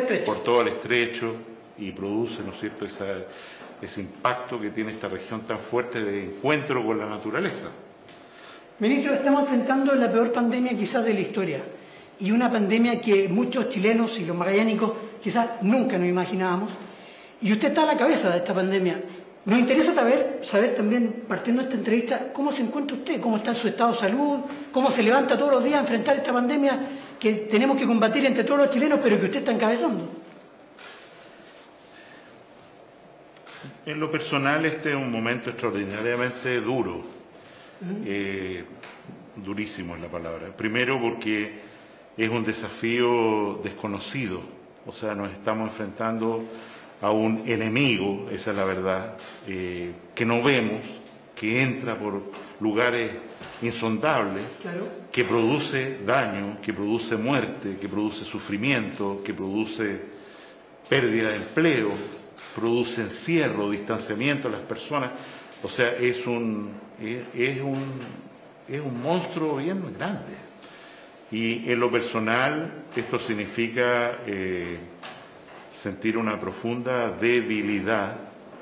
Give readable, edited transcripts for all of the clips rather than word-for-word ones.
estrecho. Por todo el estrecho, y produce, ¿no es cierto?, ese impacto que tiene esta región tan fuerte de encuentro con la naturaleza. Ministro, estamos enfrentando la peor pandemia quizás de la historia, y una pandemia que muchos chilenos y los magallánicos quizás nunca nos imaginábamos, y usted está a la cabeza de esta pandemia. Nos interesa saber también, partiendo de esta entrevista, cómo se encuentra usted, cómo está su estado de salud, cómo se levanta todos los días a enfrentar esta pandemia que tenemos que combatir entre todos los chilenos, pero que usted está encabezando. En lo personal, este es un momento extraordinariamente duro. Durísimo es la palabra. Primero porque es un desafío desconocido, o sea, nos estamos enfrentando a un enemigo, esa es la verdad, que no vemos, que entra por lugares insondables, claro, que produce daño, que produce muerte, que produce sufrimiento, que produce pérdida de empleo, produce encierro, distanciamiento de las personas. O sea, es un monstruo bien grande. Y en lo personal, esto significa sentir una profunda debilidad,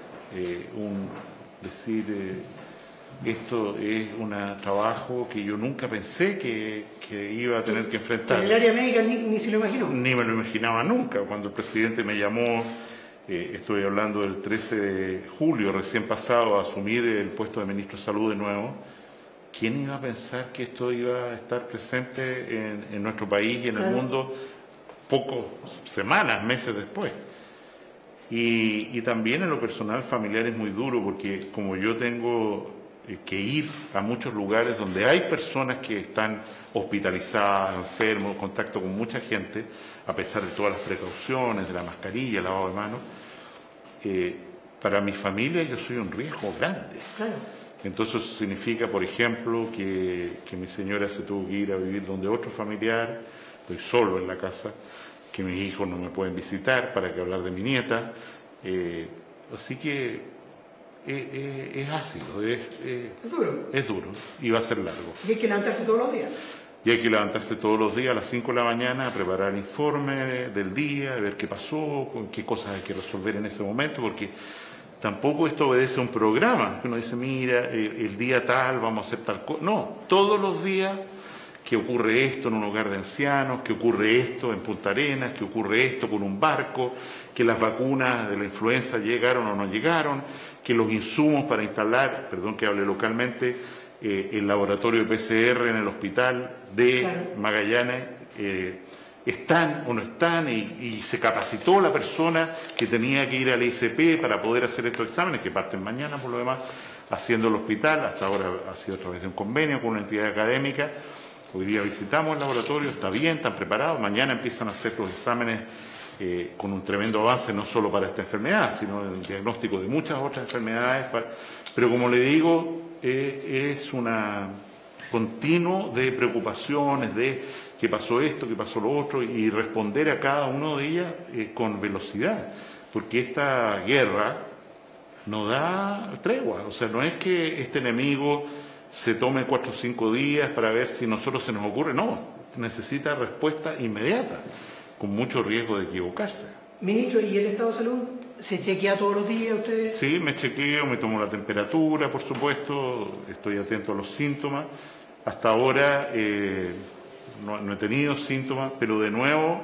esto es un trabajo que yo nunca pensé que iba a tener que enfrentar. En el área médica ni se lo imaginó. Ni me lo imaginaba nunca. Cuando el presidente me llamó, estoy hablando del 13 de julio, recién pasado, a asumir el puesto de ministro de Salud de nuevo, ¿quién iba a pensar que esto iba a estar presente en nuestro país y en el mundo pocas semanas, meses después? Y también en lo personal familiar es muy duro, porque como yo tengo que ir a muchos lugares donde hay personas que están hospitalizadas, enfermos, en contacto con mucha gente, a pesar de todas las precauciones, de la mascarilla, el lavado de manos, para mi familia yo soy un riesgo grande. Claro. Entonces eso significa, por ejemplo, que mi señora se tuvo que ir a vivir donde otro familiar, estoy solo en la casa, que mis hijos no me pueden visitar para que hablar de mi nieta. Así que es ácido, es duro. Es duro y va a ser largo. Y hay que levantarse todos los días. Y hay que levantarse todos los días a las 5 de la mañana a preparar el informe del día, a ver qué pasó, con qué cosas hay que resolver en ese momento, porque tampoco esto obedece a un programa, que uno dice, mira, el día tal vamos a hacer tal cosa. No, todos los días que ocurre esto en un hogar de ancianos, que ocurre esto en Punta Arenas, que ocurre esto con un barco, que las vacunas de la influenza llegaron o no llegaron, que los insumos para instalar, perdón que hable localmente, el laboratorio de PCR en el hospital de Magallanes están o no están, y se capacitó la persona que tenía que ir al ISP para poder hacer estos exámenes, que parten mañana por lo demás, haciendo el hospital. Hasta ahora ha sido a través de un convenio con una entidad académica. Hoy día visitamos el laboratorio, está bien, están preparados. Mañana empiezan a hacer los exámenes con un tremendo avance, no solo para esta enfermedad, sino en el diagnóstico de muchas otras enfermedades. Pero como le digo, es un continuo de preocupaciones, de qué pasó esto, qué pasó lo otro, y responder a cada uno de ellas con velocidad, porque esta guerra no da tregua. O sea, no es que este enemigo se tome 4 o 5 días para ver si a nosotros se nos ocurre, no, necesita respuesta inmediata, con mucho riesgo de equivocarse. Ministro, ¿y el estado de salud se chequea todos los días usted? Sí, me chequeo, me tomo la temperatura, por supuesto, estoy atento a los síntomas. Hasta ahora no he tenido síntomas, pero de nuevo,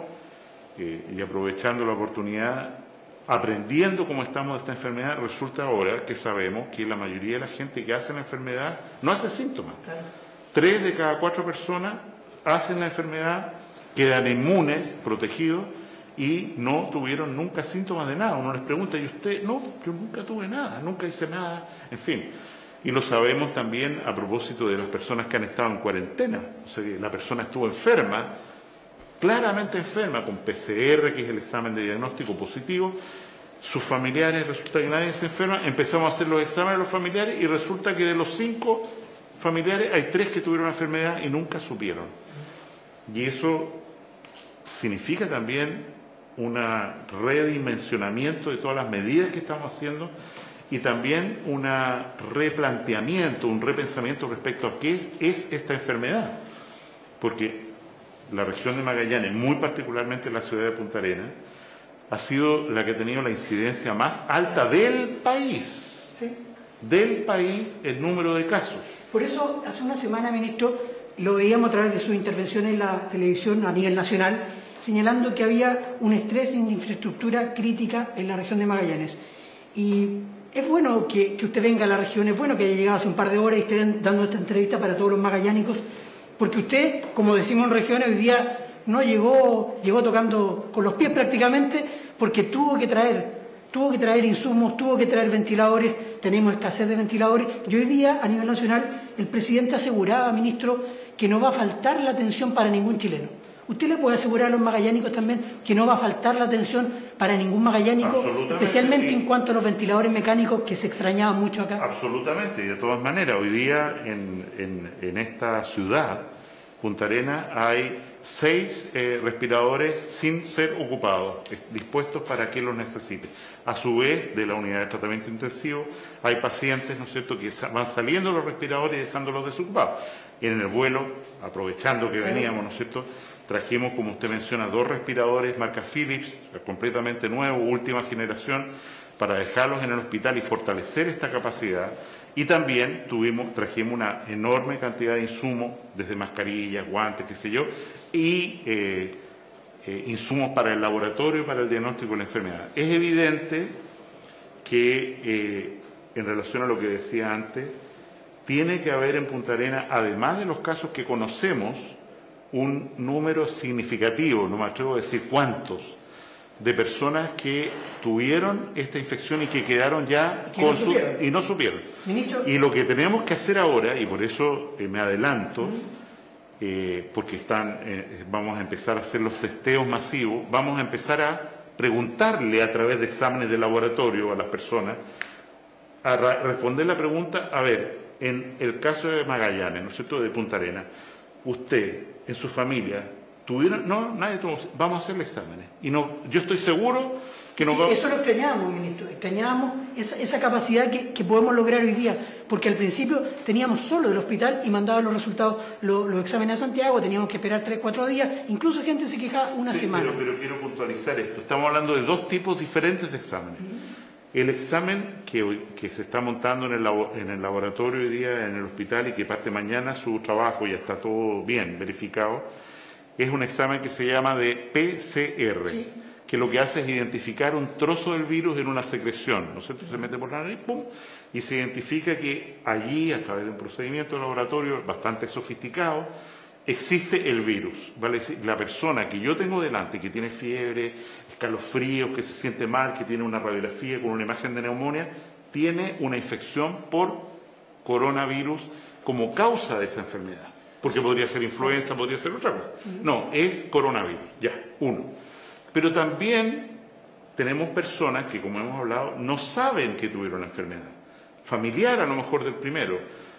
y aprovechando la oportunidad, aprendiendo cómo estamos de esta enfermedad, resulta ahora que sabemos que la mayoría de la gente que hace la enfermedad no hace síntomas. Claro. 3 de cada 4 personas hacen la enfermedad, quedan inmunes, protegidos, y no tuvieron nunca síntomas de nada. Uno les pregunta, ¿y usted? No, yo nunca tuve nada, nunca hice nada, en fin. Y lo sabemos también a propósito de las personas que han estado en cuarentena. O sea, que la persona estuvo enferma, claramente enferma, con PCR, que es el examen de diagnóstico positivo. Sus familiares, resulta que nadie se enferma. Empezamos a hacer los exámenes a los familiares y resulta que de los 5 familiares hay 3 que tuvieron la enfermedad y nunca supieron. Y eso significa también un redimensionamiento de todas las medidas que estamos haciendo, y también un replanteamiento, un repensamiento respecto a qué es esta enfermedad. Porque la región de Magallanes, muy particularmente la ciudad de Punta Arenas, ha sido la que ha tenido la incidencia más alta del país. Sí. Del país, el número de casos. Por eso, hace una semana, ministro, lo veíamos a través de su intervención en la televisión a nivel nacional, señalando que había un estrés en infraestructura crítica en la región de Magallanes. Y es bueno que usted venga a la región, es bueno que haya llegado hace un par de horas y esté dando esta entrevista para todos los magallánicos, porque usted, como decimos en regiones, hoy día no llegó tocando con los pies prácticamente, porque tuvo que traer insumos, tuvo que traer ventiladores, tenemos escasez de ventiladores, y hoy día, a nivel nacional, el presidente aseguraba, ministro, que no va a faltar la atención para ningún chileno. ¿Usted le puede asegurar a los magallánicos también que no va a faltar la atención para ningún magallánico, especialmente en cuanto a los ventiladores mecánicos que se extrañaban mucho acá? Absolutamente, y de todas maneras, hoy día en esta ciudad, Punta Arenas, hay 6 respiradores sin ser ocupados, dispuestos para que los necesite. A su vez, de la unidad de tratamiento intensivo, hay pacientes, ¿no es cierto?, que van saliendo los respiradores y dejándolos desocupados. En el vuelo, aprovechando que veníamos, ¿no es cierto?, trajimos, como usted menciona, 2 respiradores marca Philips, completamente nuevos, última generación, para dejarlos en el hospital y fortalecer esta capacidad. Y también trajimos una enorme cantidad de insumos, desde mascarillas, guantes, qué sé yo, y insumos para el laboratorio y para el diagnóstico de la enfermedad. Es evidente que, en relación a lo que decía antes, tiene que haber en Punta Arenas, además de los casos que conocemos, un número significativo, no me atrevo a decir cuántos, de personas que tuvieron esta infección y que quedaron ya y no supieron. Ministro, y lo que tenemos que hacer ahora, y por eso me adelanto, porque vamos a empezar a hacer los testeos masivos, vamos a empezar a preguntarle a través de exámenes de laboratorio a las personas, a responder la pregunta, a ver, en el caso de Magallanes, ¿no es cierto?, de Punta Arenas, usted, en su familia, ¿tuvieron? No, nadie tuvo. Vamos a hacerle exámenes. Y no, yo estoy seguro que no vamos. Eso lo extrañábamos, ministro. Extrañábamos esa capacidad que podemos lograr hoy día. Porque al principio teníamos solo el hospital y mandaban los resultados, los exámenes a Santiago, teníamos que esperar 3, 4 días. Incluso gente se quejaba una semana. Pero quiero puntualizar esto. Estamos hablando de 2 tipos diferentes de exámenes. El examen que se está montando en el laboratorio hoy día, en el hospital, y que parte mañana su trabajo, ya está todo bien verificado, es un examen que se llama de PCR, sí, que lo que hace es identificar un trozo del virus en una secreción, ¿no es cierto? Se mete por la nariz, ¡pum!, y se identifica que allí, a través de un procedimiento de laboratorio bastante sofisticado, existe el virus. Vale decir, la persona que yo tengo delante, que tiene fiebre, escalofríos, que se siente mal, que tiene una radiografía con una imagen de neumonía, tiene una infección por coronavirus como causa de esa enfermedad. Porque podría ser influenza, podría ser otra cosa. No, es coronavirus, ya, uno. Pero también tenemos personas que, como hemos hablado, no saben que tuvieron la enfermedad. Familiar a lo mejor del primero.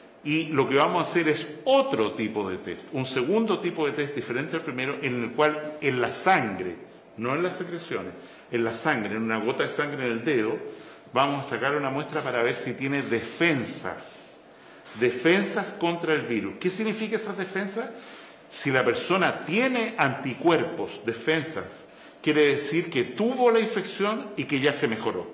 Y lo que vamos a hacer es otro tipo de test, un segundo tipo de test diferente al primero, en el cual en la sangre, no en las secreciones, en la sangre, en una gota de sangre en el dedo, vamos a sacar una muestra para ver si tiene defensas contra el virus. ¿Qué significa esas defensas? Si la persona tiene anticuerpos, defensas, quiere decir que tuvo la infección y que ya se mejoró.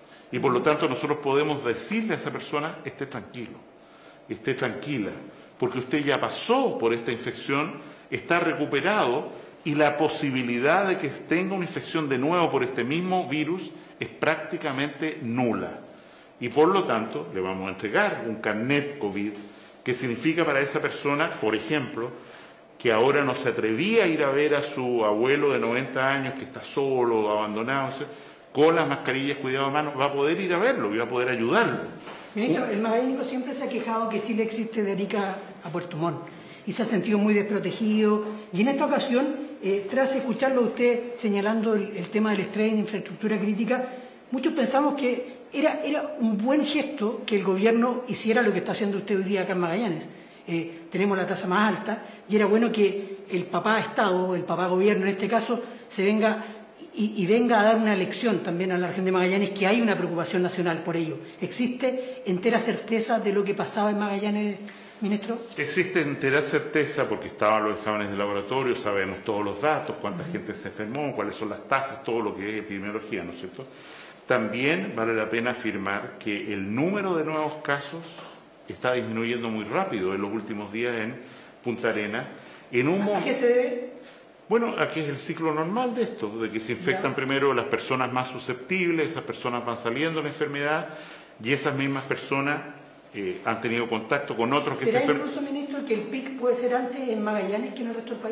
Y por lo tanto nosotros podemos decirle a esa persona, esté tranquilo, esté tranquila, porque usted ya pasó por esta infección, está recuperado y la posibilidad de que tenga una infección de nuevo por este mismo virus es prácticamente nula. Y por lo tanto le vamos a entregar un carnet COVID, que significa para esa persona, por ejemplo, que ahora no se atrevía a ir a ver a su abuelo de 90 años que está solo, abandonado, con las mascarillas, cuidado de manos, va a poder ir a verlo y va a poder ayudarlo. Ministro, el magallánico siempre se ha quejado que Chile existe de Arica a Puerto Montt y se ha sentido muy desprotegido. Y en esta ocasión, tras escucharlo a usted señalando el tema del estrés en infraestructura crítica, muchos pensamos que era un buen gesto que el gobierno hiciera lo que está haciendo usted hoy día acá en Magallanes. Tenemos la tasa más alta y era bueno que el papá Estado, el papá gobierno en este caso, se venga y venga a dar una lección también a la región de Magallanes, que hay una preocupación nacional por ello. Existe entera certeza de lo que pasaba en Magallanes ministro? Existe entera certeza, porque estaban los exámenes de laboratorio, sabemos todos los datos, cuánta gente se enfermó, cuáles son las tasas, todo lo que es epidemiología, ¿no es cierto? También vale la pena afirmar que el número de nuevos casos está disminuyendo muy rápido en los últimos días en Punta Arenas. ¿A qué se debe? Bueno, aquí es el ciclo normal de esto, de que se infectan primero las personas más susceptibles, esas personas van saliendo de la enfermedad y esas mismas personas han tenido contacto con otros que se enferman. ¿Será incluso, ministro, que el pic puede ser antes en Magallanes que en el resto del país?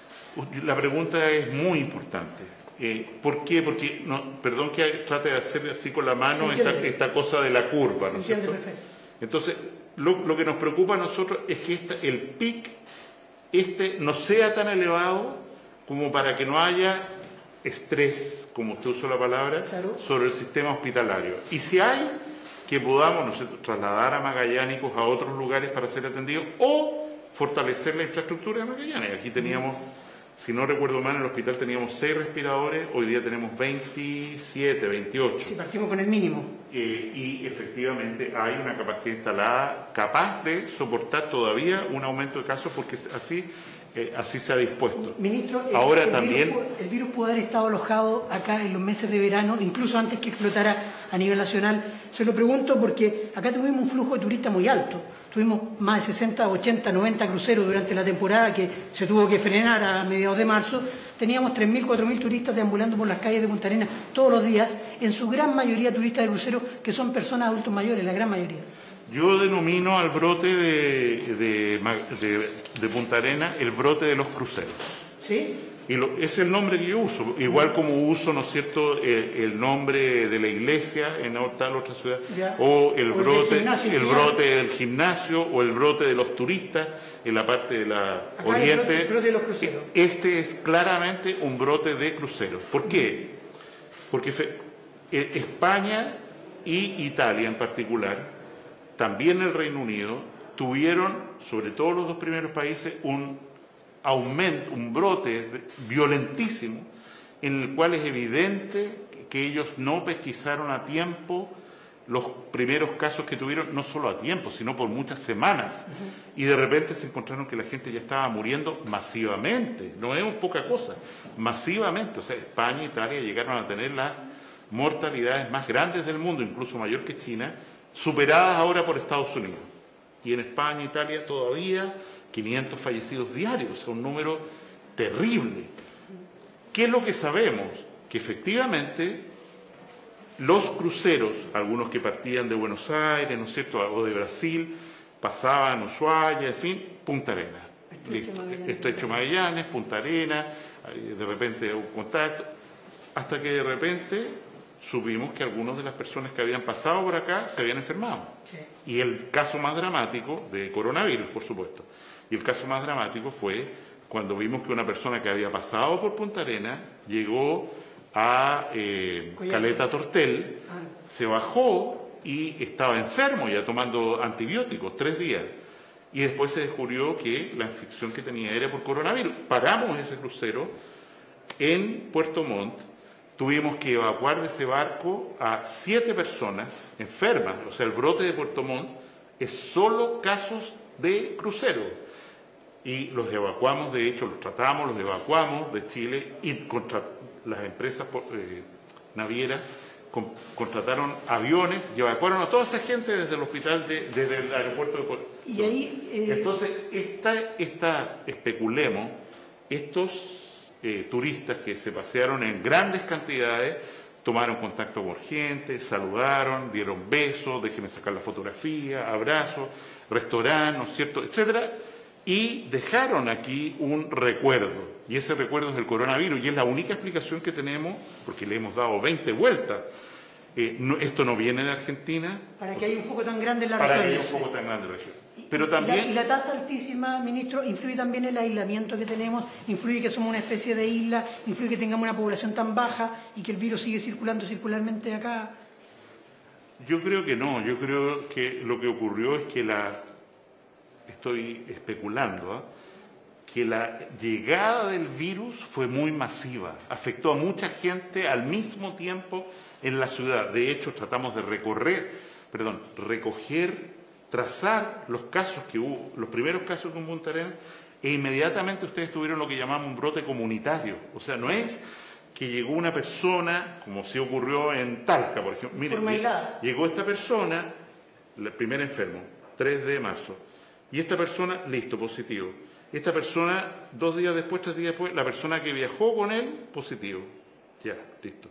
La pregunta es muy importante. ¿Por qué? Porque, perdón que trate de hacer así con la mano esta cosa de la curva, ¿no es cierto? Perfecto. Entonces, lo que nos preocupa a nosotros es que el pic no sea tan elevado como para que no haya estrés, como usted usó la palabra, sobre el sistema hospitalario. Y si hay, que podamos nosotros trasladar a magallánicos a otros lugares para ser atendidos o fortalecer la infraestructura de Magallanes. Aquí teníamos, si no recuerdo mal, en el hospital teníamos 6 respiradores, hoy día tenemos 27, 28. Sí, partimos con el mínimo. Y efectivamente hay una capacidad instalada capaz de soportar todavía un aumento de casos porque así se ha dispuesto. Ministro, el virus pudo haber estado alojado acá en los meses de verano, incluso antes que explotara a nivel nacional. Se lo pregunto porque acá tuvimos un flujo de turistas muy alto. Tuvimos más de 60, 80, 90 cruceros durante la temporada que se tuvo que frenar a mediados de marzo. Teníamos 3.000, 4.000 turistas deambulando por las calles de Punta Arenas todos los días, en su gran mayoría turistas de cruceros que son personas adultos mayores, la gran mayoría. Yo denomino al brote de Punta Arenas el brote de los cruceros. ¿Sí? Y es el nombre que yo uso, igual como uso, ¿no es cierto?, el nombre de la iglesia en tal otra ciudad, o el brote del gimnasio, o el brote de los turistas en la parte de la oriente. El brote de los cruceros. Este es claramente un brote de cruceros. ¿Por qué? Porque España y Italia en particular, también el Reino Unido, tuvieron, sobre todo los dos primeros países, un aumento, un brote violentísimo, en el cual es evidente que ellos no pesquisaron a tiempo los primeros casos que tuvieron, no solo a tiempo, sino por muchas semanas. Y de repente se encontraron que la gente ya estaba muriendo masivamente, no es poca cosa, masivamente. O sea, España e Italia llegaron a tener las mortalidades más grandes del mundo, incluso mayor que China, superadas ahora por Estados Unidos. Y en España e Italia todavía 500 fallecidos diarios, o sea, un número terrible. ¿Qué es lo que sabemos? Que efectivamente los cruceros, algunos que partían de Buenos Aires, ¿no es cierto?, o de Brasil, pasaban Ushuaia, en fin, Punta Arenas. Estrecho Magallanes, Punta Arenas, de repente hubo contacto, hasta que de repente supimos que algunas de las personas que habían pasado por acá se habían enfermado. Sí. Y el caso más dramático, de coronavirus, por supuesto, y el caso más dramático fue cuando vimos que una persona que había pasado por Punta Arenas llegó a Caleta Tortel, se bajó y estaba enfermo ya tomando antibióticos 3 días. Y después se descubrió que la infección que tenía era por coronavirus. Paramos ese crucero en Puerto Montt. Tuvimos que evacuar de ese barco a 7 personas enfermas. O sea, el brote de Puerto Montt es solo casos de crucero. Y los evacuamos, de hecho, los tratamos, los evacuamos de Chile y las empresas navieras contrataron aviones y evacuaron a toda esa gente desde el hospital, desde el aeropuerto de Puerto Montt. Y ahí, entonces, especulemos, estos turistas que se pasearon en grandes cantidades, tomaron contacto con gente, saludaron, dieron besos, déjenme sacar la fotografía, abrazos, restaurante, ¿no es cierto?, etcétera, y dejaron aquí un recuerdo, y ese recuerdo es el coronavirus, y es la única explicación que tenemos, porque le hemos dado 20 vueltas. Esto no viene de Argentina. Para que haya un foco tan grande en la región. Para que haya un foco tan grande en la región. Pero también... Y la tasa altísima, ministro, influye también el aislamiento que tenemos, influye que somos una especie de isla, influye que tengamos una población tan baja y que el virus sigue circulando circularmente acá. Yo creo que no, yo creo que lo que ocurrió es que estoy especulando, que la llegada del virus fue muy masiva, afectó a mucha gente al mismo tiempo en la ciudad. De hecho, tratamos de recoger trazar los casos que hubo, los primeros casos con Punta Arenas, e inmediatamente ustedes tuvieron lo que llamamos un brote comunitario. O sea, no es que llegó una persona, como sí ocurrió en Talca, por ejemplo. Miren, llegó esta persona, el primer enfermo, 3 de marzo, y esta persona, listo, positivo. Esta persona, 2 días después, 3 días después, la persona que viajó con él, positivo. Ya, listo.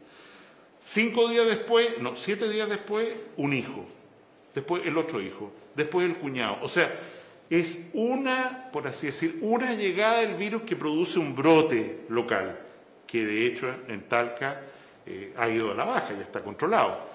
5 días después, no, 7 días después, un hijo. Después el otro hijo. Después el cuñado. O sea, es una, por así decir, una llegada del virus que produce un brote local, que de hecho en Talca ha ido a la baja, ya está controlado.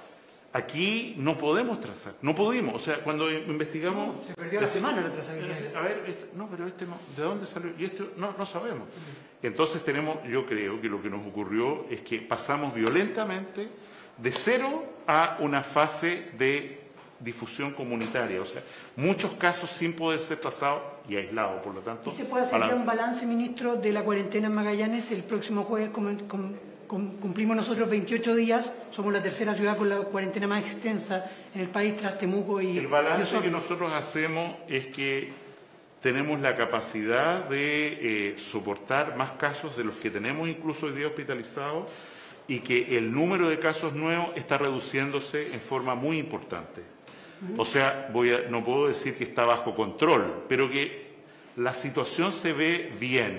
Aquí no podemos trazar, no pudimos. O sea, cuando investigamos... No, se perdió la semana la trazabilidad. A ver, no, pero este no, ¿de dónde salió? Y este no sabemos. Entonces tenemos, yo creo que lo que nos ocurrió es que pasamos violentamente de 0 a una fase de difusión comunitaria, o sea, muchos casos sin poder ser trazados y aislados, por lo tanto... ¿Y se puede hacer ya un balance, ministro, de la cuarentena en Magallanes? El próximo jueves cumplimos nosotros 28 días, somos la tercera ciudad con la cuarentena más extensa en el país tras Temuco y... El balance que nosotros hacemos es que tenemos la capacidad de soportar más casos de los que tenemos incluso hoy día hospitalizados y que el número de casos nuevos está reduciéndose en forma muy importante. O sea, no puedo decir que está bajo control, pero que la situación se ve bien.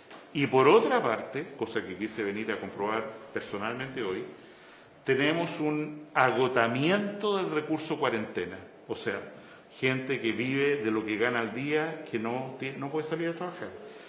Y por otra parte, cosa que quise venir a comprobar personalmente hoy, tenemos un agotamiento del recurso cuarentena. O sea, gente que vive de lo que gana al día, que no puede salir a trabajar.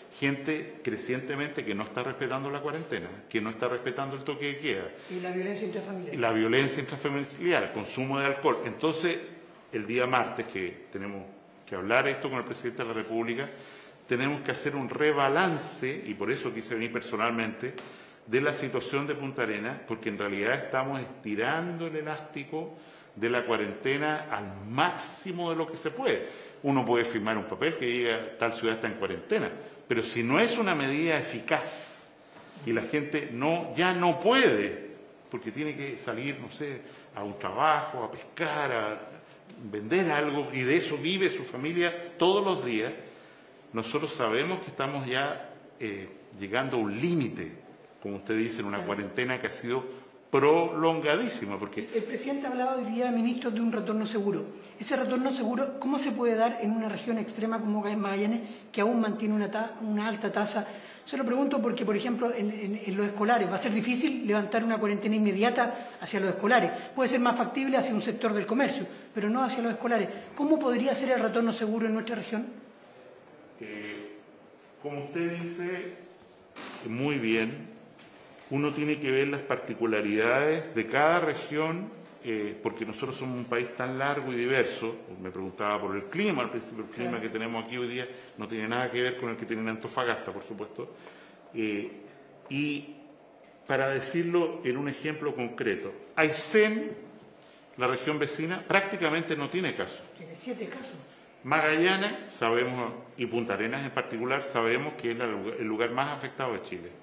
Gente crecientemente que no está respetando la cuarentena, que no está respetando el toque de queda. Y la violencia intrafamiliar. Y la violencia intrafamiliar, el consumo de alcohol. Entonces, el día martes, que tenemos que hablar esto con el presidente de la República, tenemos que hacer un rebalance, y por eso quise venir personalmente, de la situación de Punta Arenas, porque en realidad estamos estirando el elástico de la cuarentena al máximo de lo que se puede. Uno puede firmar un papel que diga tal ciudad está en cuarentena, pero si no es una medida eficaz y la gente ya no puede, porque tiene que salir, no sé, a un trabajo, a pescar, a vender algo, y de eso vive su familia todos los días, nosotros sabemos que estamos ya llegando a un límite, como usted dice, en una cuarentena que ha sido prolongadísima. Porque el presidente ha hablado hoy día, ministro, de un retorno seguro. Ese retorno seguro, ¿cómo se puede dar en una región extrema como Magallanes, que aún mantiene una alta tasa? Se lo pregunto porque, por ejemplo, en los escolares va a ser difícil levantar una cuarentena inmediata hacia los escolares. Puede ser más factible hacia un sector del comercio, pero no hacia los escolares. ¿Cómo podría ser el retorno seguro en nuestra región? Como usted dice, muy bien, uno tiene que ver las particularidades de cada región, porque nosotros somos un país tan largo y diverso. Me preguntaba por el clima, al principio el clima que tenemos aquí hoy día no tiene nada que ver con el que tiene en Antofagasta, por supuesto. Y para decirlo en un ejemplo concreto, Aysén, la región vecina, prácticamente no tiene casos. Tiene 7 casos. Magallanes, sabemos, y Punta Arenas en particular, sabemos que es el lugar más afectado de Chile.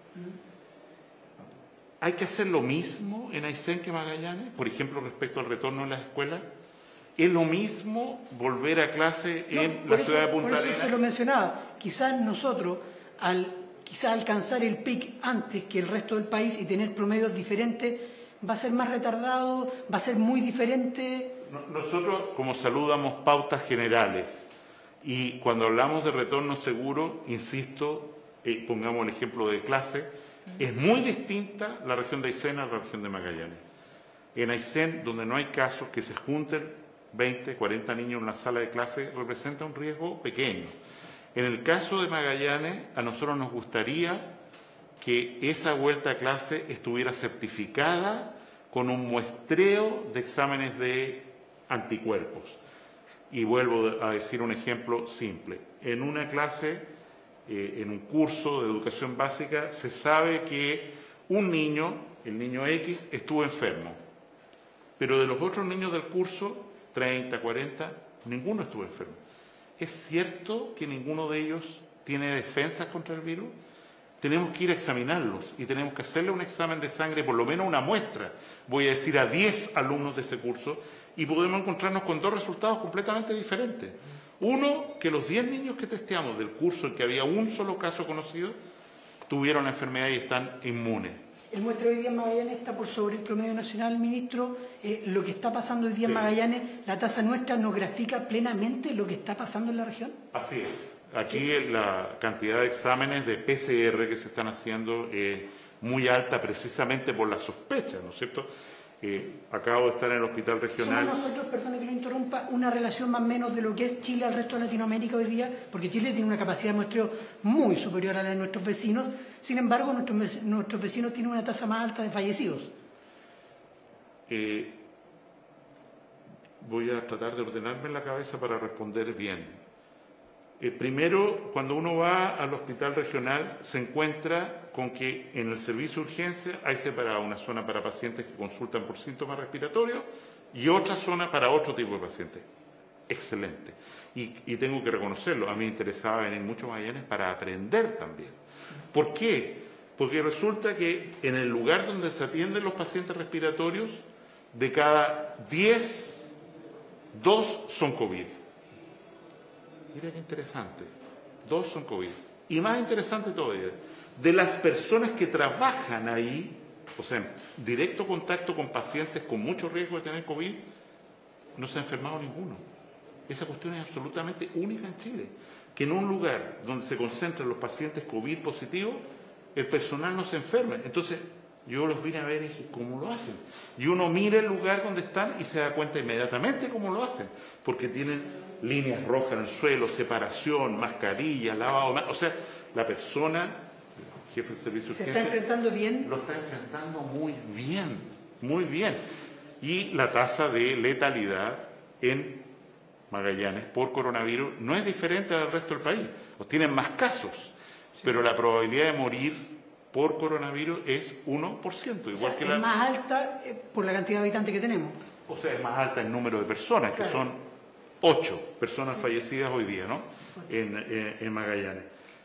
¿Hay que hacer lo mismo en Aysén que Magallanes? Por ejemplo, respecto al retorno a las escuelas. ¿Es lo mismo volver a clase en la ciudad de Punta Arenas? Por eso se lo mencionaba. Quizás nosotros, quizás alcanzar el pic antes que el resto del país y tener promedios diferentes, va a ser más retardado, va a ser muy diferente. Nosotros, como salud, damos pautas generales. Y cuando hablamos de retorno seguro, insisto, pongamos el ejemplo de clase, es muy distinta la región de Aysén a la región de Magallanes. En Aysén, donde no hay casos, que se junten 20, 40 niños en la sala de clase, representa un riesgo pequeño. En el caso de Magallanes, a nosotros nos gustaría que esa vuelta a clase estuviera certificada con un muestreo de exámenes de anticuerpos. Y vuelvo a decir un ejemplo simple. En una clase, en un curso de educación básica, se sabe que un niño, el niño X, estuvo enfermo. Pero de los otros niños del curso, 30, 40, ninguno estuvo enfermo. ¿Es cierto que ninguno de ellos tiene defensas contra el virus? tenemos que ir a examinarlos y tenemos que hacerle un examen de sangre, por lo menos una muestra, voy a decir a 10 alumnos de ese curso, y podemos encontrarnos con dos resultados completamente diferentes. Uno, que los 10 niños que testeamos del curso en que había un solo caso conocido, tuvieron la enfermedad y están inmunes. El muestreo hoy día en Magallanes está por sobre el promedio nacional, ministro. Lo que está pasando hoy día en Magallanes, la tasa nuestra nos grafica plenamente lo que está pasando en la región. Así es. Aquí la cantidad de exámenes de PCR que se están haciendo es muy alta precisamente por la sospecha, ¿no es cierto? Acabo de estar en el hospital regional. Somos nosotros, perdone que lo interrumpa, una relación más o menos de lo que es Chile al resto de Latinoamérica hoy día, porque Chile tiene una capacidad de muestreo muy superior a la de nuestros vecinos. Sin embargo, nuestros vecinos tienen una tasa más alta de fallecidos. Voy a tratar de ordenarme en la cabeza para responder bien. Primero, cuando uno va al hospital regional, se encuentra con que en el servicio de urgencia hay separada una zona para pacientes que consultan por síntomas respiratorios y otra zona para otro tipo de pacientes. Excelente. Y tengo que reconocerlo, a mí me interesaba venir mucho a Magallanes para aprender también. ¿Por qué? Porque resulta que en el lugar donde se atienden los pacientes respiratorios, de cada 10, 2 son COVID. Mira qué interesante. 2 son COVID. Y más interesante todavía, de las personas que trabajan ahí, o sea, en directo contacto con pacientes con mucho riesgo de tener COVID, no se ha enfermado ninguno. Esa cuestión es absolutamente única en Chile. Que en un lugar donde se concentran los pacientes COVID positivos, el personal no se enferma. Entonces, yo los vine a ver y dije, ¿cómo lo hacen? Y uno mira el lugar donde están y se da cuenta inmediatamente cómo lo hacen. Porque tienen líneas rojas en el suelo, separación, mascarilla, lavado, o sea, la persona, el jefe del servicio de urgencia, ¿se está enfrentando bien? Lo está enfrentando muy bien, muy bien. Y la tasa de letalidad en Magallanes por coronavirus no es diferente al resto del país. Tienen más casos, pero la probabilidad de morir por coronavirus es 1%, igual que es más alta por la cantidad de habitantes que tenemos. O sea, es más alta el número de personas, que son 8 personas fallecidas hoy día, ¿no? En Magallanes.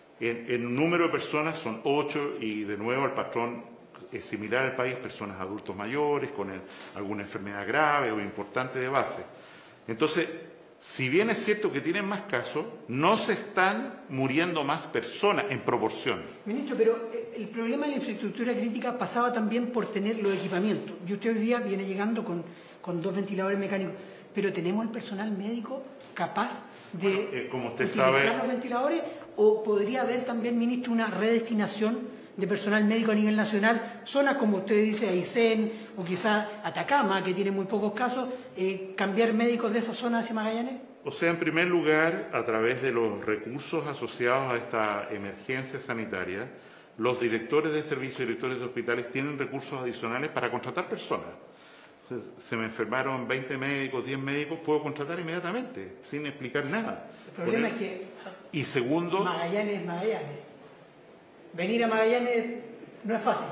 En número de personas son 8 y de nuevo el patrón es similar al país, personas adultos mayores con alguna enfermedad grave o importante de base. Entonces, si bien es cierto que tienen más casos, no se están muriendo más personas en proporción. Ministro, pero el problema de la infraestructura crítica pasaba también por tener los equipamientos. Y usted hoy día viene llegando con 2 ventiladores mecánicos, pero ¿tenemos el personal médico capaz de como usted utilizar sabe, los ventiladores? ¿O podría haber también, ministro, una redestinación de personal médico a nivel nacional? Zonas como usted dice, Aysén o quizás Atacama, que tiene muy pocos casos, cambiar médicos de esa zona hacia Magallanes. O sea, en primer lugar, a través de los recursos asociados a esta emergencia sanitaria, los directores de servicios, directores de hospitales tienen recursos adicionales para contratar personas. Se me enfermaron 20 médicos, 10 médicos, puedo contratar inmediatamente, sin explicar nada. El problema es que y segundo, Magallanes es Magallanes. Venir a Magallanes no es fácil.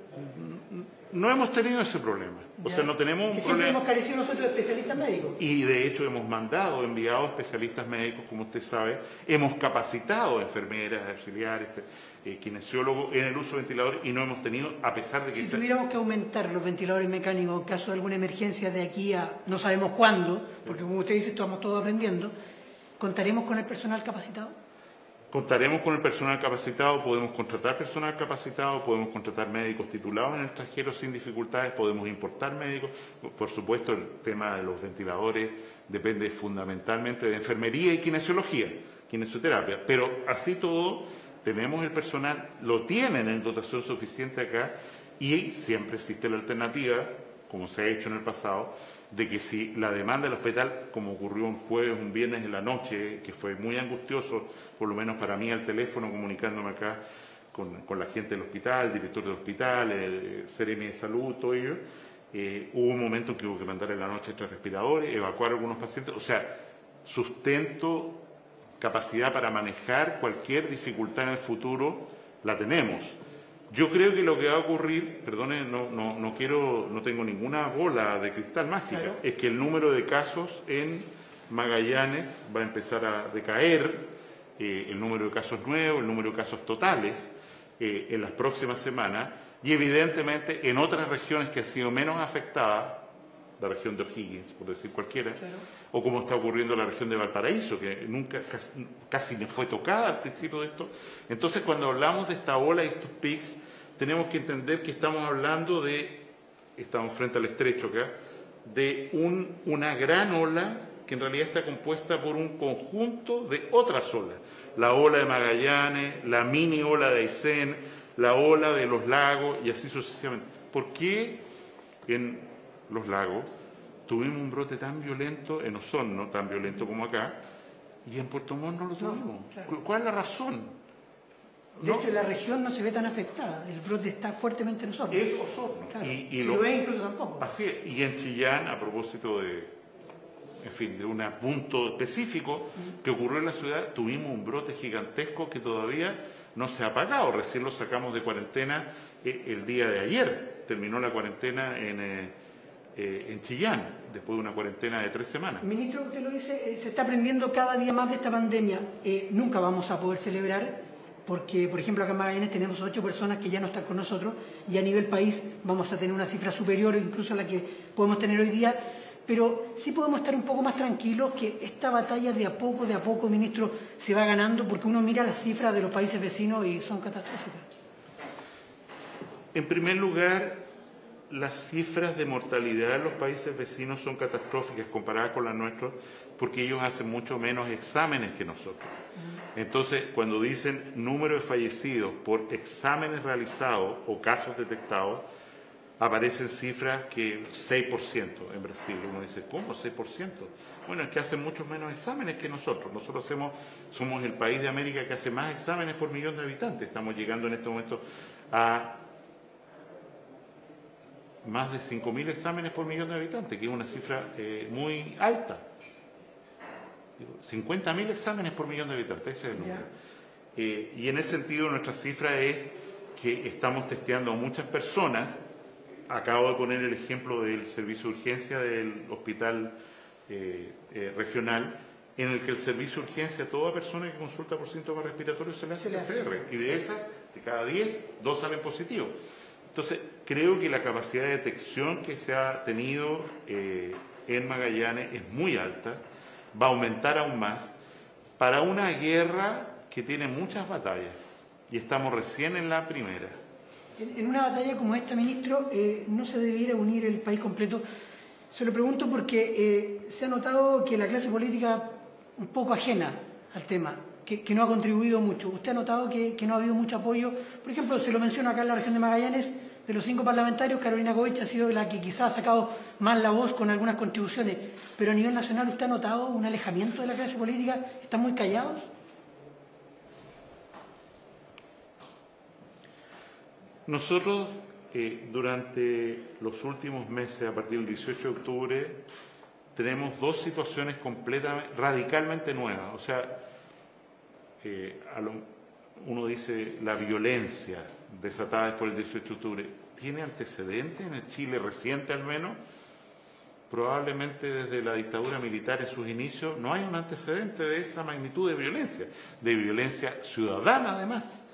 No hemos tenido ese problema. O sea, no tenemos un siempre problema. Hemos carecido nosotros de especialistas médicos. Y de hecho hemos enviado especialistas médicos, como usted sabe. Hemos capacitado enfermeras, auxiliares, kinesiólogos en el uso de ventiladores y no hemos tenido, a pesar de que... Si tuviéramos que aumentar los ventiladores mecánicos en caso de alguna emergencia de aquí a no sabemos cuándo, porque como usted dice, estamos todos aprendiendo, ¿contaremos con el personal capacitado? Contaremos con el personal capacitado, podemos contratar personal capacitado, podemos contratar médicos titulados en el extranjero sin dificultades, podemos importar médicos. Por supuesto, el tema de los ventiladores depende fundamentalmente de enfermería y kinesiología, kinesioterapia. Pero así todo, tenemos el personal, lo tienen en dotación suficiente acá y siempre existe la alternativa, como se ha hecho en el pasado, de que si la demanda del hospital, como ocurrió un jueves, un viernes en la noche, que fue muy angustioso, por lo menos para mí al teléfono, comunicándome acá con la gente del hospital, el director del hospital, el CRM de salud, todo ello, hubo un momento en que hubo que mandar en la noche 3 respiradores, evacuar a algunos pacientes, o sea, sustento, capacidad para manejar cualquier dificultad en el futuro, la tenemos. Yo creo que lo que va a ocurrir, perdone, no tengo ninguna bola de cristal mágica, claro, es que el número de casos en Magallanes va a empezar a decaer, el número de casos nuevos, el número de casos totales, en las próximas semanas, y evidentemente en otras regiones que han sido menos afectadas, la región de O'Higgins, por decir cualquiera, claro, o como está ocurriendo en la región de Valparaíso, que nunca casi no fue tocada al principio de esto. Entonces, cuando hablamos de esta ola y estos pics, tenemos que entender que estamos hablando estamos frente al estrecho acá, de una gran ola que en realidad está compuesta por un conjunto de otras olas. La ola de Magallanes, la mini ola de Aysén, la ola de los lagos y así sucesivamente. ¿Por qué en los lagos tuvimos un brote tan violento, en Osorno tan violento como acá, y en Puerto Montt no lo tuvimos? No, claro. ¿Cuál es la razón? De hecho, la región no se ve tan afectada, el brote está fuertemente en Osorno. Es Osorno. Claro. Y lo ve incluso tampoco. Así es. Y en Chillán, a propósito de un punto específico que ocurrió en la ciudad, tuvimos un brote gigantesco que todavía no se ha apagado. Recién lo sacamos de cuarentena el día de ayer. Terminó la cuarentena en Chillán, después de una cuarentena de 3 semanas. Ministro, usted lo dice, se está aprendiendo cada día más de esta pandemia. Nunca vamos a poder celebrar, porque, por ejemplo, acá en Magallanes tenemos 8 personas que ya no están con nosotros, y a nivel país vamos a tener una cifra superior incluso a la que podemos tener hoy día. Pero sí podemos estar un poco más tranquilos que esta batalla de a poco, ministro, se va ganando, porque uno mira las cifras de los países vecinos y son catastróficas. En primer lugar, las cifras de mortalidad en los países vecinos son catastróficas comparadas con las nuestras, porque ellos hacen mucho menos exámenes que nosotros. Entonces, cuando dicen número de fallecidos por exámenes realizados o casos detectados, aparecen cifras que 6% en Brasil. Uno dice, ¿cómo 6%? Bueno, es que hacen muchos menos exámenes que nosotros. Nosotros somos el país de América que hace más exámenes por millón de habitantes. Estamos llegando en este momento a más de 5.000 exámenes por millón de habitantes, que es una cifra muy alta. 50.000 exámenes por millón de habitantes, ese es el número. Y en ese sentido nuestra cifra es que estamos testeando a muchas personas. Acabo de poner el ejemplo del servicio de urgencia del hospital regional, en el que el servicio de urgencia a toda persona que consulta por síntomas respiratorios se le hace PCR, y de esas, de cada 10, 2 salen positivos. Entonces, creo que la capacidad de detección que se ha tenido en Magallanes es muy alta, va a aumentar aún más, para una guerra que tiene muchas batallas, y estamos recién en la primera. En una batalla como esta, ministro, ¿no se debiera unir el país completo? Se lo pregunto porque se ha notado que la clase política un poco ajena al tema, que no ha contribuido mucho. ¿Usted ha notado que no ha habido mucho apoyo? Por ejemplo, se lo menciono acá en la región de Magallanes, de los 5 parlamentarios, Carolina Goich ha sido la que quizás ha sacado más la voz con algunas contribuciones, pero a nivel nacional, ¿usted ha notado un alejamiento de la clase política? ¿Están muy callados? Nosotros, durante los últimos meses, a partir del 18 de octubre, tenemos 2 situaciones radicalmente nuevas. O sea, uno dice la violencia desatada después del 18 de octubre. ¿Tiene antecedentes en el Chile reciente al menos? Probablemente desde la dictadura militar en sus inicios no hay un antecedente de esa magnitud de violencia ciudadana además.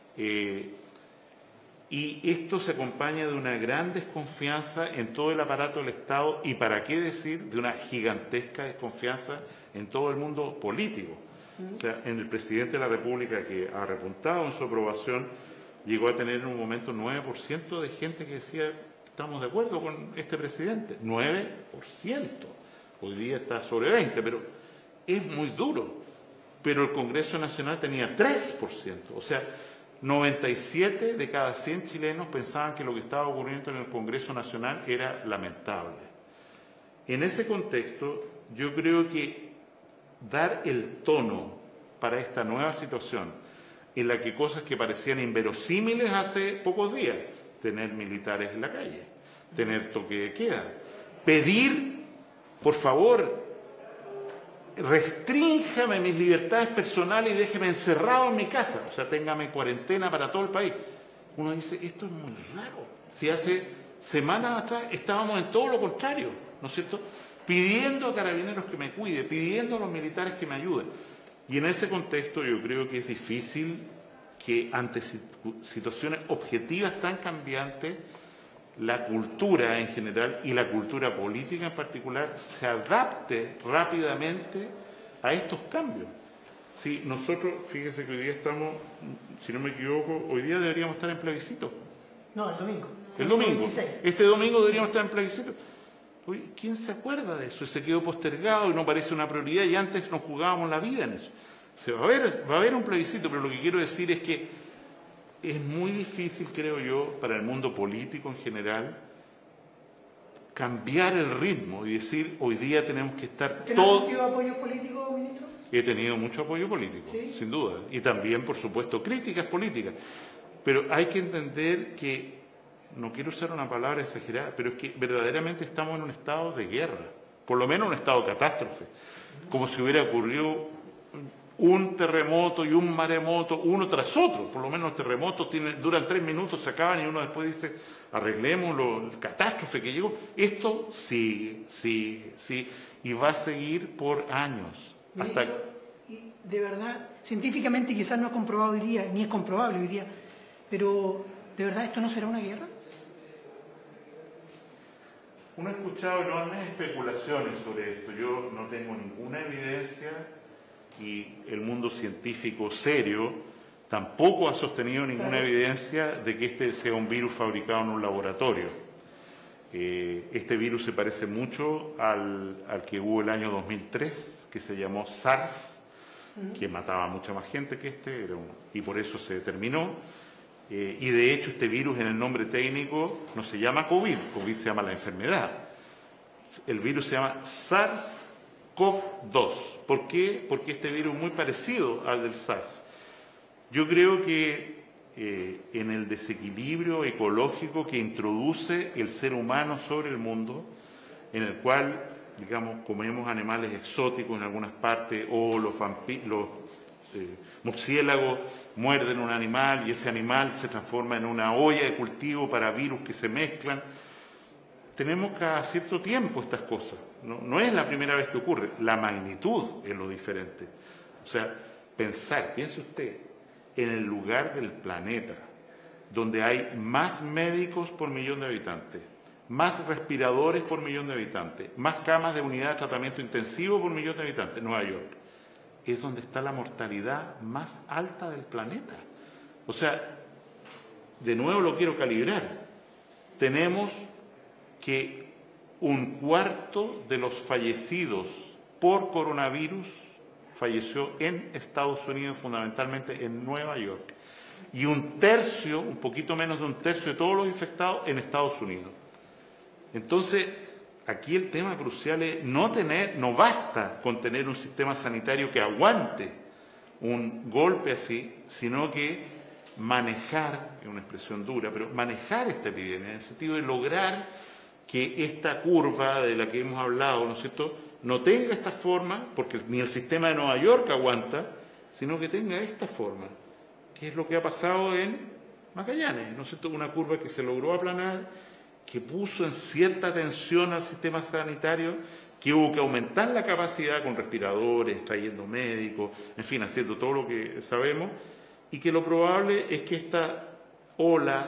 Y esto se acompaña de una gran desconfianza en todo el aparato del Estado y, para qué decir, de una gigantesca desconfianza en todo el mundo político. O sea, en el presidente de la República, que ha repuntado en su aprobación, llegó a tener en un momento 9% de gente que decía, estamos de acuerdo con este presidente. 9%. Hoy día está sobre 20%, pero es muy duro. Pero el Congreso Nacional tenía 3%. O sea, 97 de cada 100 chilenos pensaban que lo que estaba ocurriendo en el Congreso Nacional era lamentable. En ese contexto, yo creo que dar el tono para esta nueva situación, en la que cosas que parecían inverosímiles hace pocos días, tener militares en la calle, tener toque de queda, pedir, por favor, restrínjame mis libertades personales y déjeme encerrado en mi casa, o sea, téngame cuarentena para todo el país. Uno dice, esto es muy raro. Si hace semanas atrás estábamos en todo lo contrario, ¿no es cierto? Pidiendo a Carabineros que me cuide, pidiendo a los militares que me ayuden. Y en ese contexto yo creo que es difícil que ante situaciones objetivas tan cambiantes, la cultura en general y la cultura política en particular se adapte rápidamente a estos cambios. Si nosotros, fíjense que hoy día estamos, si no me equivoco, hoy día deberíamos estar en plebiscito. No, el domingo. El domingo. Este domingo deberíamos estar en plebiscito. Oye, ¿quién se acuerda de eso? Se quedó postergado y no parece una prioridad y antes nos jugábamos la vida en eso. Va a haber un plebiscito, pero lo que quiero decir es que es muy difícil, creo yo, para el mundo político en general, cambiar el ritmo y decir, hoy día tenemos que estar todos... ¿Usted ha sentido apoyo político, ministro? He tenido mucho apoyo político, ¿sí? Sin duda. Y también, por supuesto, críticas políticas. Pero hay que entender que, no quiero usar una palabra exagerada, pero es que verdaderamente estamos en un estado de guerra, por lo menos un estado de catástrofe, como si hubiera ocurrido un terremoto y un maremoto, uno tras otro. Por lo menos los terremotos duran 3 minutos, se acaban y uno después dice, arreglémoslo, la catástrofe que llegó. Esto sigue, y va a seguir por años. Ministro, y de verdad, científicamente quizás no es comprobado hoy día, ni es comprobable hoy día, pero ¿de verdad esto no será una guerra? Uno ha escuchado enormes especulaciones sobre esto. Yo no tengo ninguna evidencia y el mundo científico serio tampoco ha sostenido ninguna evidencia de que este sea un virus fabricado en un laboratorio. Este virus se parece mucho al que hubo el año 2003, que se llamó SARS, que mataba a mucha más gente que este, y por eso se determinó. Y de hecho este virus en el nombre técnico no se llama COVID, COVID se llama la enfermedad. El virus se llama SARS-CoV-2. ¿Por qué? Porque este virus es muy parecido al del SARS. Yo creo que en el desequilibrio ecológico que introduce el ser humano sobre el mundo, en el cual, digamos, comemos animales exóticos en algunas partes, o los murciélagos muerden un animal y ese animal se transforma en una olla de cultivo para virus que se mezclan. Tenemos cada cierto tiempo estas cosas. No es la primera vez que ocurre. La magnitud es lo diferente. O sea, piense usted, en el lugar del planeta donde hay más médicos por millón de habitantes, más respiradores por millón de habitantes, más camas de unidad de tratamiento intensivo por millón de habitantes, Nueva York, es donde está la mortalidad más alta del planeta. O sea, de nuevo lo quiero calibrar. Tenemos que 1/4 de los fallecidos por coronavirus falleció en Estados Unidos, fundamentalmente en Nueva York. Y 1/3, un poquito menos de 1/3 de todos los infectados en Estados Unidos. Entonces, aquí el tema crucial es no basta con tener un sistema sanitario que aguante un golpe así, sino que manejar, es una expresión dura, pero manejar esta epidemia, en el sentido de lograr que esta curva de la que hemos hablado, ¿no es cierto?, no tenga esta forma, porque ni el sistema de Nueva York aguanta, sino que tenga esta forma, que es lo que ha pasado en Magallanes, ¿no es cierto?, una curva que se logró aplanar, que puso en cierta tensión al sistema sanitario, que hubo que aumentar la capacidad con respiradores, trayendo médicos, en fin, haciendo todo lo que sabemos, y que lo probable es que esta ola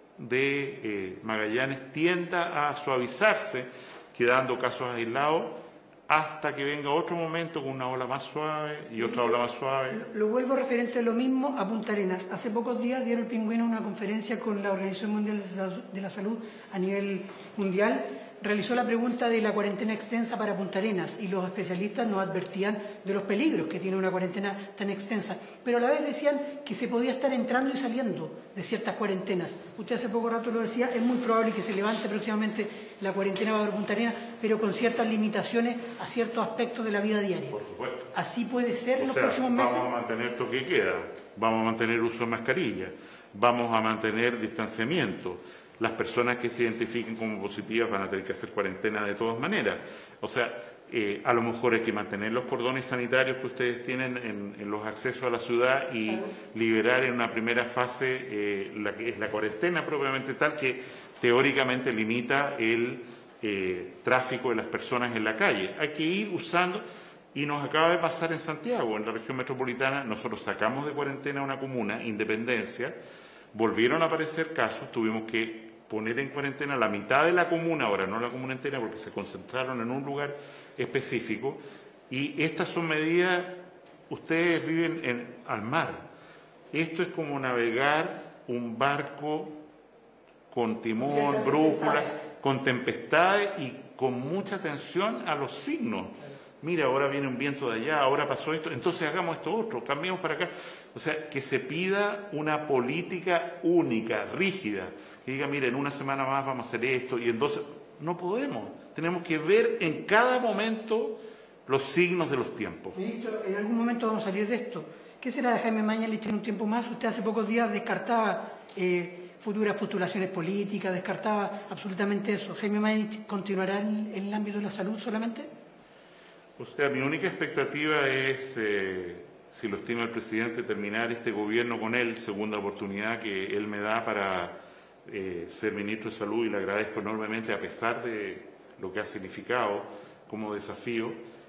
de Magallanes tienda a suavizarse, quedando casos aislados, hasta que venga otro momento con una ola más suave y otra ola más suave. Lo vuelvo referente a lo mismo a Punta Arenas. Hace pocos días dieron el Pingüino una conferencia con la Organización Mundial de la Salud a nivel mundial. Realizó la pregunta de la cuarentena extensa para Punta Arenas y los especialistas nos advertían de los peligros que tiene una cuarentena tan extensa, pero a la vez decían que se podía estar entrando y saliendo de ciertas cuarentenas. Usted hace poco rato lo decía, es muy probable que se levante próximamente la cuarentena para Punta Arenas, pero con ciertas limitaciones a ciertos aspectos de la vida diaria. Por supuesto. ¿Así puede ser en los próximos meses? Vamos a mantener toque de queda, vamos a mantener uso de mascarilla, vamos a mantener distanciamiento. Las personas que se identifiquen como positivas van a tener que hacer cuarentena de todas maneras. O sea, a lo mejor hay que mantener los cordones sanitarios que ustedes tienen en los accesos a la ciudad y liberar en una primera fase la que es la cuarentena propiamente tal, que teóricamente limita el tráfico de las personas en la calle. Hay que ir usando, Y nos acaba de pasar en Santiago, en la región metropolitana, nosotros sacamos de cuarentena una comuna, Independencia, volvieron a aparecer casos, tuvimos que poner en cuarentena la mitad de la comuna, ahora no la comuna entera, porque se concentraron en un lugar específico, y estas son medidas, ustedes viven al mar, esto es como navegar un barco con timón, brújula, con tempestades y con mucha atención a los signos. Mira, ahora viene un viento de allá, ahora pasó esto, entonces hagamos esto otro, cambiemos para acá. O sea, que se pida una política única, rígida, que diga, mira, en una semana más vamos a hacer esto, y entonces no podemos. Tenemos que ver en cada momento los signos de los tiempos. Ministro, en algún momento vamos a salir de esto. ¿Qué será de Jaime Mañalich en un tiempo más? Usted hace pocos días descartaba futuras postulaciones políticas, descartaba absolutamente eso. ¿Jaime Mañalich continuará en el ámbito de la salud solamente? O sea, mi única expectativa es, si lo estima el presidente, terminar este gobierno con él, segunda oportunidad que él me da para ser ministro de Salud, y le agradezco enormemente a pesar de lo que ha significado como desafío.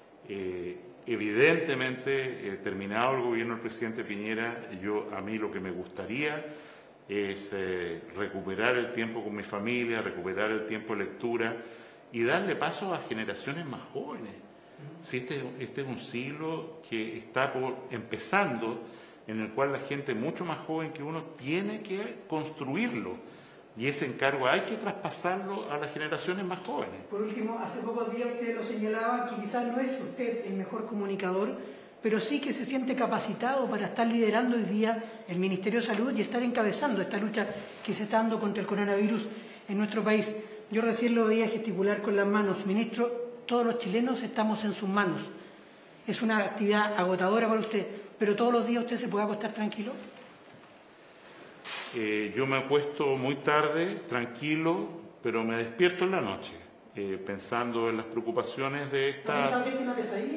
Evidentemente, terminado el gobierno del presidente Piñera, a mí lo que me gustaría es recuperar el tiempo con mi familia, recuperar el tiempo de lectura y darle paso a generaciones más jóvenes. Si este es un siglo que está empezando, en el cual la gente mucho más joven que uno tiene que construirlo, y ese encargo hay que traspasarlo a las generaciones más jóvenes. Por último, hace pocos días usted lo señalaba, que quizás no es usted el mejor comunicador, pero sí que se siente capacitado para estar liderando hoy día el Ministerio de Salud y estar encabezando esta lucha que se está dando contra el coronavirus en nuestro país. Yo recién lo veía gesticular con las manos. Ministro, todos los chilenos estamos en sus manos. Es una actividad agotadora para usted, pero todos los días usted se puede acostar tranquilo. Yo me acuesto muy tarde, tranquilo, pero me despierto en la noche, pensando en las preocupaciones de esta... ¿También sabe que es una pesadilla?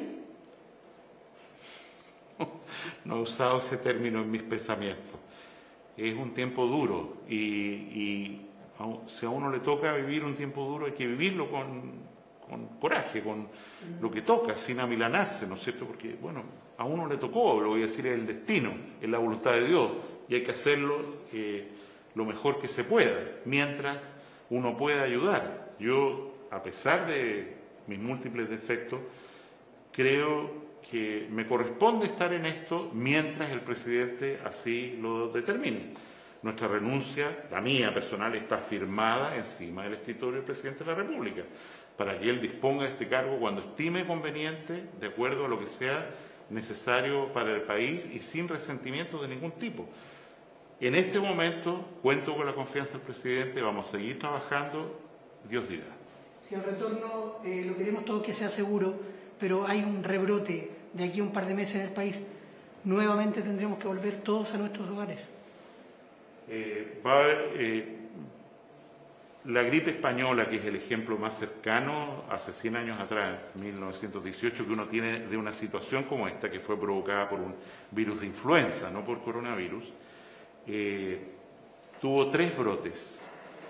No he usado ese término en mis pensamientos. Es un tiempo duro y si a uno le toca vivir un tiempo duro, hay que vivirlo con coraje, con lo que toca, sin amilanarse, ¿no es cierto? Porque, bueno, a uno le tocó, lo voy a decir, es el destino, es la voluntad de Dios, y hay que hacerlo lo mejor que se pueda, mientras uno pueda ayudar. Yo, a pesar de mis múltiples defectos, creo que me corresponde estar en esto mientras el presidente así lo determine. Nuestra renuncia, la mía personal, está firmada encima del escritorio del presidente de la República, para que él disponga de este cargo cuando estime conveniente, de acuerdo a lo que sea necesario para el país y sin resentimiento de ningún tipo. En este momento cuento con la confianza del presidente, vamos a seguir trabajando, Dios dirá. Si el retorno lo queremos todos que sea seguro, pero hay un rebrote de aquí a un par de meses en el país, nuevamente tendremos que volver todos a nuestros hogares. La gripe española, que es el ejemplo más cercano, hace 100 años atrás, 1918, que uno tiene de una situación como esta, que fue provocada por un virus de influenza, no por coronavirus, tuvo tres brotes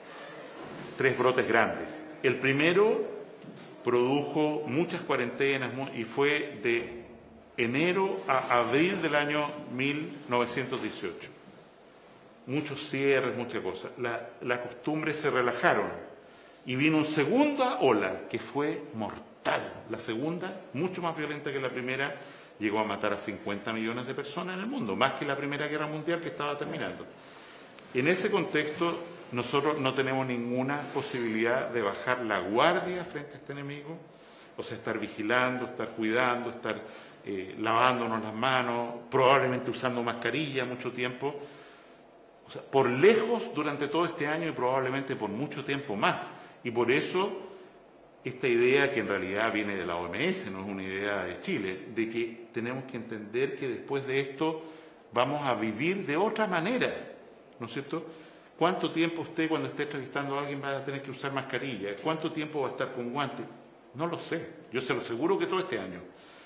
grandes. El primero produjo muchas cuarentenas y fue de enero a abril del año 1918. Muchos cierres, muchas cosas. Las costumbres se relajaron y vino una segunda ola que fue mortal. La segunda, mucho más violenta que la primera, llegó a matar a 50 millones de personas en el mundo, más que la Primera Guerra Mundial que estaba terminando. En ese contexto, nosotros no tenemos ninguna posibilidad de bajar la guardia frente a este enemigo, o sea, estar vigilando, estar cuidando, estar lavándonos las manos, probablemente usando mascarilla mucho tiempo. O sea, por lejos durante todo este año y probablemente por mucho tiempo más. Y por eso esta idea, que en realidad viene de la OMS, no es una idea de Chile, de que tenemos que entender que después de esto vamos a vivir de otra manera, ¿no es cierto? ¿Cuánto tiempo usted, cuando esté entrevistando a alguien, va a tener que usar mascarilla? ¿Cuánto tiempo va a estar con guantes? No lo sé, yo se lo aseguro que todo este año.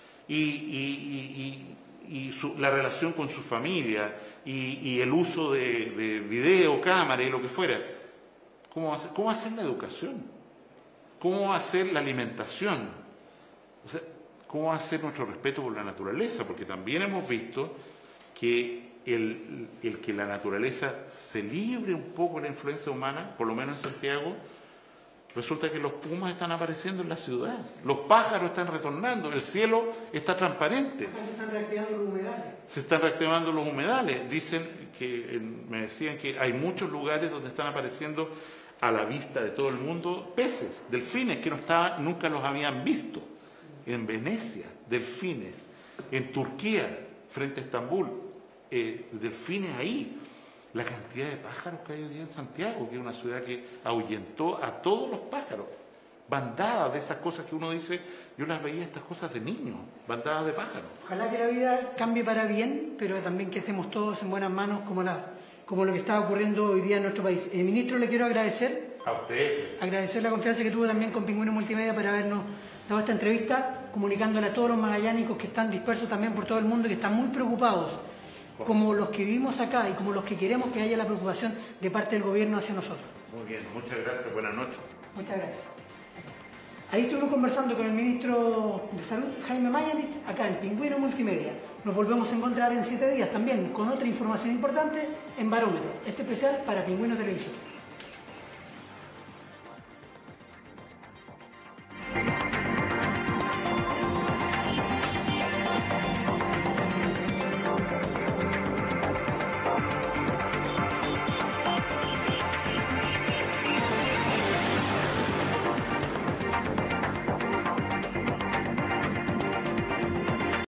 La relación con su familia y el uso de video, cámara y lo que fuera. ¿Cómo hacer la educación? ¿Cómo hacer la alimentación? O sea, ¿cómo va a ser nuestro respeto por la naturaleza? Porque también hemos visto que el que la naturaleza se libre un poco de la influencia humana, por lo menos en Santiago, resulta que los pumas están apareciendo en la ciudad, los pájaros están retornando, el cielo está transparente. Acá se están reactivando los humedales. Se están reactivando los humedales. Me decían que hay muchos lugares donde están apareciendo a la vista de todo el mundo peces, delfines que nunca los habían visto. En Venecia, delfines. En Turquía, frente a Estambul, delfines ahí. La cantidad de pájaros que hay hoy día en Santiago, que es una ciudad que ahuyentó a todos los pájaros. Bandadas de esas cosas que uno dice, yo las veía estas cosas de niño, bandadas de pájaros. Ojalá que la vida cambie para bien, pero también que estemos todos en buenas manos como lo que está ocurriendo hoy día en nuestro país. Ministro, le quiero agradecer. A usted. Agradecer la confianza que tuvo también con Pingüino Multimedia para habernos dado esta entrevista, comunicándole a todos los magallánicos que están dispersos también por todo el mundo y que están muy preocupados, como los que vivimos acá y como los que queremos que haya la preocupación de parte del gobierno hacia nosotros. Muy bien, muchas gracias, buenas noches. Muchas gracias. Ahí estuvimos conversando con el ministro de Salud, Jaime Mañalich, acá en Pingüino Multimedia. Nos volvemos a encontrar en 7 días también con otra información importante en Barómetro, este especial para Pingüino Televisión.